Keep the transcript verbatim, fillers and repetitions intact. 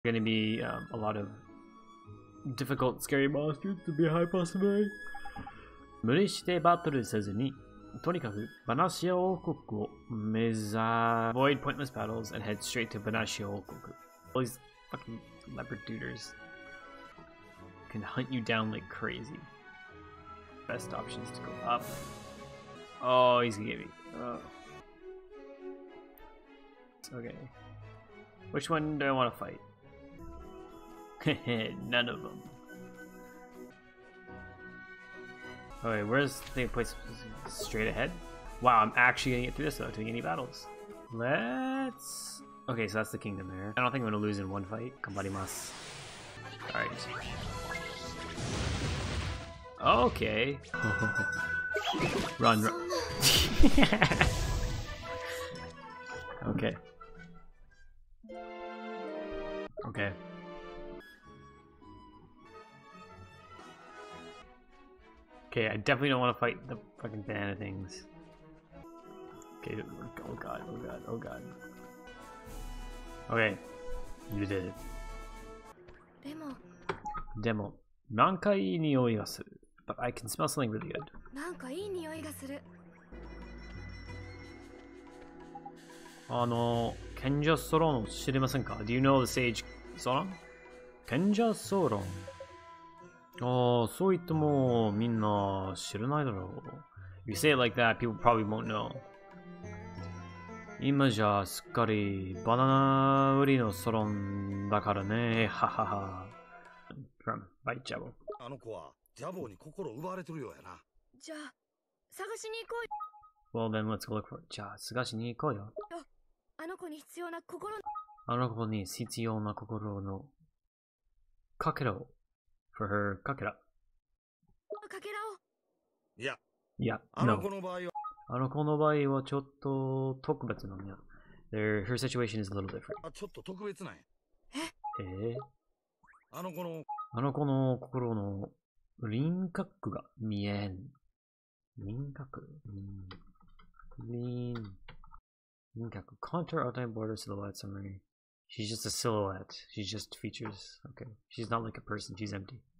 Gonna be um, a lot of difficult, scary monsters to be a high possibility. 無理してバトルせずに、とにかくバナシア王国を目指 avoid pointless battles and head straight to Banashia 王国. All these fucking leopard duders can hunt you down like crazy. Best option is to go up. Oh, he's gonna get me. Oh. Okay. Which one do I want to fight? None of them. Okay, where's the place? Straight ahead? Wow, I'm actually gonna get through this without doing any battles. Let's... Okay, so that's the kingdom there. I don't think I'm gonna lose in one fight. Kambarimasu. Alright. Okay. Run, run. Okay. Okay. Okay, I definitely don't want to fight the fucking banana things. Okay, oh god, oh god, oh god. Okay, you did it. Demo. なんかいい匂いがする. But I can smell something really good. なんかいい匂いがする. あの、賢者ソロン知りませんか? Do you know the sage Soron? 賢者ソロン。ああ、そう言ってもみんな知らないだろう. If you say it like that, people probably won't know. 今じゃすっかりバナナ売りのソロンだからね。ははは。From Bite Jabo. あの子はジャボーに心奪われてるようやな。 じゃあ、探しに行こう。Well then let's go look for it. じゃあ探しに行こうよ。 あの子に必要な心の。 あの子に必要な心のかけらを。For her かけら。 かけらを。 いや。 いや、 あの子の場合は。 あの子の場合はちょっと特別なんや。Her, her situation is a little different. あ、ちょっと特別なんや。 ええあの子の。 あの子の心の輪郭が見えん。輪郭、うん、輪、輪郭。Contour, outline, border, silhouette, summary. She's just a silhouette. She's just features. Okay. She's not like a person. She's empty.